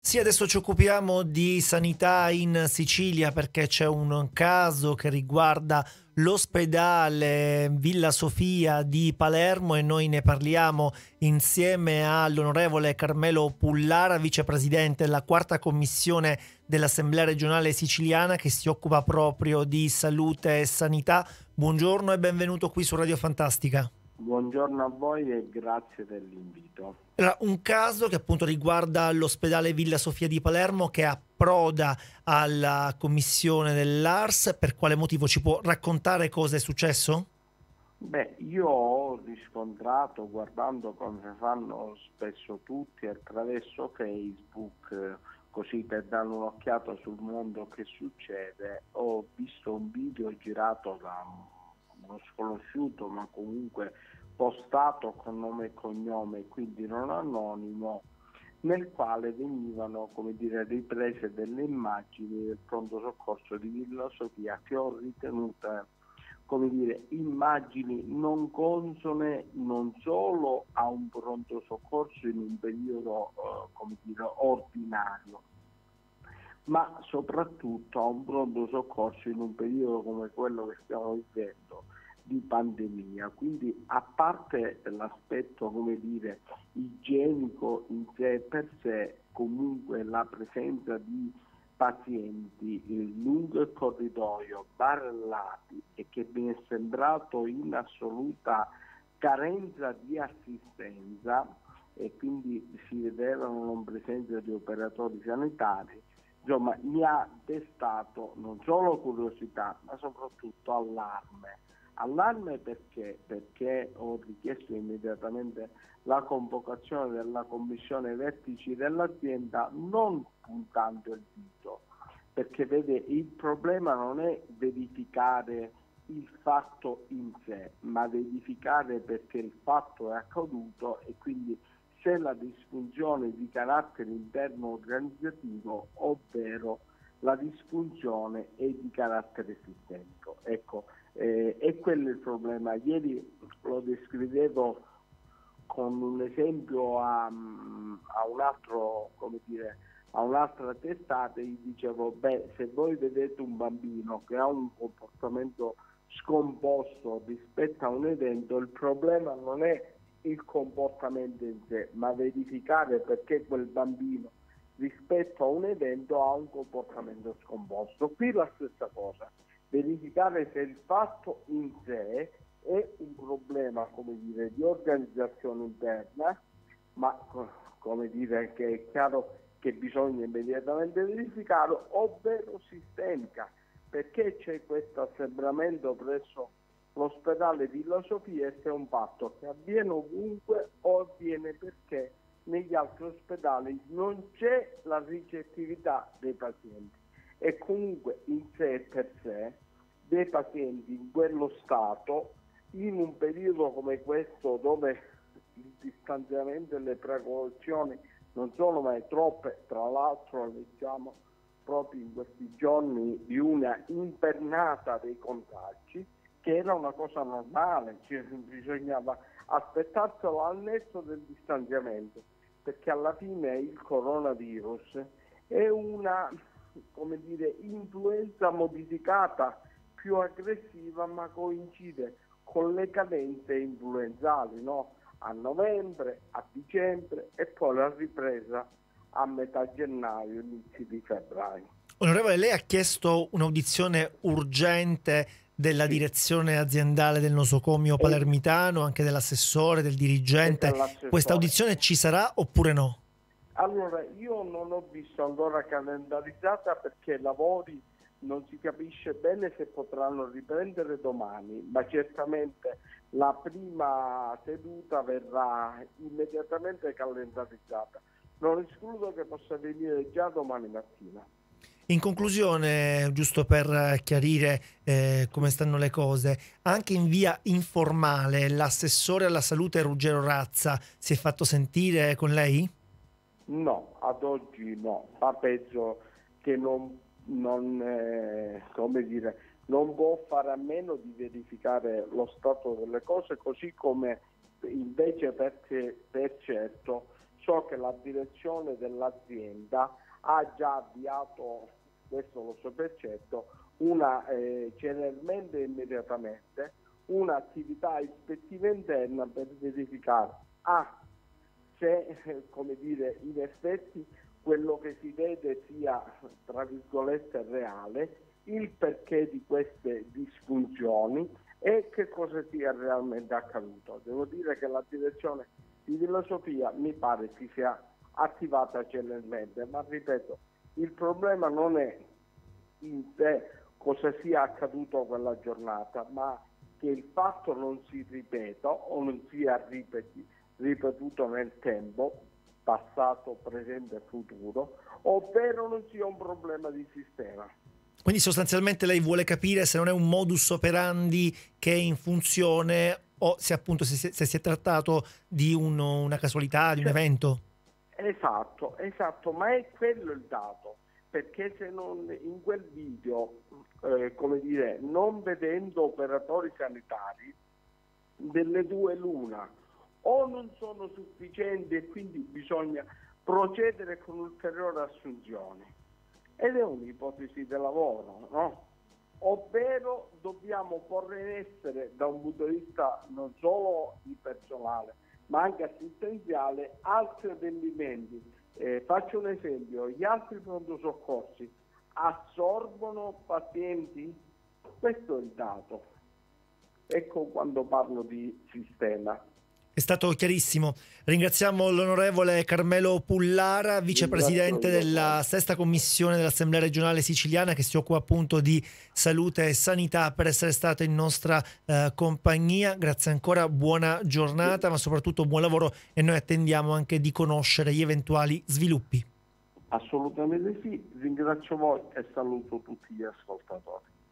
Sì, adesso ci occupiamo di sanità in Sicilia perché c'è un caso che riguarda l'ospedale Villa Sofia di Palermo e noi ne parliamo insieme all'onorevole Carmelo Pullara, vicepresidente della quarta commissione dell'Assemblea regionale siciliana che si occupa proprio di salute e sanità. Buongiorno e benvenuto qui su Radio Fantastica. Buongiorno a voi e grazie dell'invito. Allora, un caso che appunto riguarda l'ospedale Villa Sofia di Palermo che approda alla commissione dell'ARS. Per quale motivo ci può raccontare cosa è successo? Io ho riscontrato, guardando come fanno spesso tutti attraverso Facebook, così per dare un'occhiata sul mondo che succede, ho visto un video girato da uno sconosciuto, ma comunque postato con nome e cognome, quindi non anonimo, nel quale venivano, riprese delle immagini del pronto soccorso di Villa Sofia che ho ritenuto immagini non consone non solo a un pronto soccorso in un periodo ordinario, ma soprattutto a un pronto soccorso in un periodo come quello che stiamo vivendo di pandemia. Quindi, a parte l'aspetto igienico in sé per sé, comunque la presenza di pazienti lungo il corridoio, barellati, e che mi è sembrato in assoluta carenza di assistenza, e quindi si vedevano non presenza di operatori sanitari. Insomma, mi ha destato non solo curiosità, ma soprattutto allarme. Allarme perché ho richiesto immediatamente la convocazione della commissione vertici dell'azienda, non puntando il dito, perché vede, il problema non è verificare il fatto in sé, ma verificare perché il fatto è accaduto e quindi se la disfunzione di carattere interno organizzativo, ovvero la disfunzione è di carattere sistemico. Ecco, è quello il problema. Ieri lo descrivevo con un esempio a un altro, a un'altra testata, gli dicevo, se voi vedete un bambino che ha un comportamento scomposto rispetto a un evento, il problema non è il comportamento in sé, ma verificare perché quel bambino rispetto a un evento ha un comportamento scomposto. Qui la stessa cosa, verificare se il fatto in sé è un problema, di organizzazione interna, ma che è chiaro che bisogna immediatamente verificarlo, ovvero sistemica, perché c'è questo assembramento presso l'ospedale Villa Sofia, e se è un fatto che avviene ovunque o avviene perché negli altri ospedali non c'è la ricettività dei pazienti, e comunque in sé e per sé dei pazienti in quello stato, in un periodo come questo dove il distanziamento e le precauzioni non sono mai troppe. Tra l'altro leggiamo proprio in questi giorni di una impennata dei contagi, che era una cosa normale, bisognava aspettarselo al netto del distanziamento, perché alla fine il coronavirus è una influenza modificata, più aggressiva, ma coincide con le cadenze influenzali, no? A novembre, a dicembre e poi la ripresa a metà gennaio, inizi di febbraio. Onorevole, lei ha chiesto un'audizione urgente della Sì, direzione aziendale del nosocomio e, palermitano, anche dell'assessore, del e dirigente. Questa dell'assessore. audizione ci sarà oppure no? Allora, io non ho visto ancora calendarizzata, perché lavori non si capisce bene se potranno riprendere domani, ma certamente la prima seduta verrà immediatamente calendarizzata. Non escludo che possa avvenire già domani mattina. In conclusione, giusto per chiarire come Sì. stanno le cose, anche in via informale l'assessore alla salute Ruggero Razza si è fatto sentire con lei? No, ad oggi no, ma penso che non può fare a meno di verificare lo stato delle cose, così come invece per certo so che la direzione dell'azienda ha già avviato, questo lo so per certo, celermente e immediatamente un'attività ispettiva interna per verificare se come dire, in effetti quello che si vede sia tra virgolette reale, il perché di queste disfunzioni e che cosa sia realmente accaduto. Devo dire che la direzione di Villa Sofia mi pare si sia attivata celermente, ma ripeto, il problema non è in sé cosa sia accaduto quella giornata, ma che il fatto non si ripeta o non sia ripetuto nel tempo, passato, presente e futuro, ovvero non sia un problema di sistema. Quindi sostanzialmente lei vuole capire se non è un modus operandi che è in funzione o se appunto se si è trattato di una casualità, di un evento. Esatto, ma è quello il dato, perché se non in quel video, come dire, non vedendo operatori sanitari, delle due l'una, o non sono sufficienti e quindi bisogna procedere con ulteriori assunzioni, ed è un'ipotesi di lavoro, no? Ovvero dobbiamo porre in essere da un punto di vista non solo di personale ma anche assistenziale altri adempimenti. Faccio un esempio: gli altri pronto soccorsi assorbono pazienti? Questo è il dato. Ecco quando parlo di sistema. È stato chiarissimo. Ringraziamo l'onorevole Carmelo Pullara, vicepresidente della sesta commissione dell'Assemblea regionale siciliana che si occupa appunto di salute e sanità, per essere stato in nostra compagnia. Grazie ancora, buona giornata, ma soprattutto buon lavoro, e noi attendiamo anche di conoscere gli eventuali sviluppi. Assolutamente sì, ringrazio voi e saluto tutti gli ascoltatori.